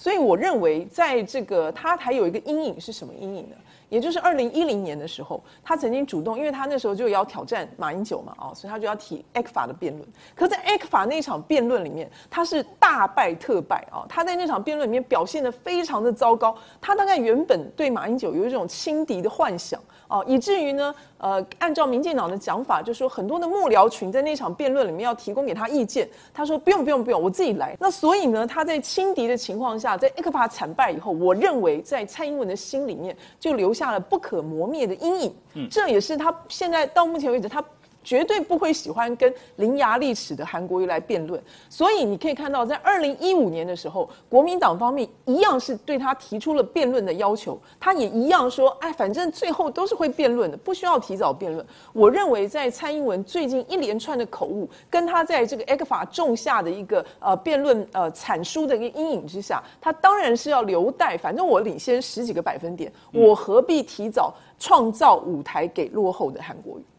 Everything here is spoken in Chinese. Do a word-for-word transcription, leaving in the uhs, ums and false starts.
所以我认为，在这个他还有一个阴影是什么阴影呢？也就是二零一零年的时候，他曾经主动，因为他那时候就要挑战马英九嘛，哦，所以他就要提 E C F A 的辩论。可在 E C F A 那场辩论里面，他是大败特败啊！他在那场辩论里面表现得非常的糟糕。他大概原本对马英九有一种轻敌的幻想啊，以至于呢，呃，按照民进党的讲法，就说很多的幕僚群在那场辩论里面要提供给他意见，他说不用不用不用，我自己来。那所以呢，他在轻敌的情况下，在 E C F A 惨败以后，我认为在蔡英文的心里面就留下了不可磨灭的阴影。嗯，这也是他现在到目前为止他绝对不会喜欢跟伶牙俐齿的韩国瑜来辩论。所以你可以看到，在二零一五年的时候，国民党方面一样是对他提出了辩论的要求，他也一样说，哎，反正最后都是会辩论的，不需要提早辩论。我认为在蔡英文最近一连串的口误，跟他在这个 E C F A 种下的一个呃辩论呃惨输的一个阴影之下，他当然是要留待，反正我领先十几个百分点，我何必提早创造舞台给落后的韩国瑜？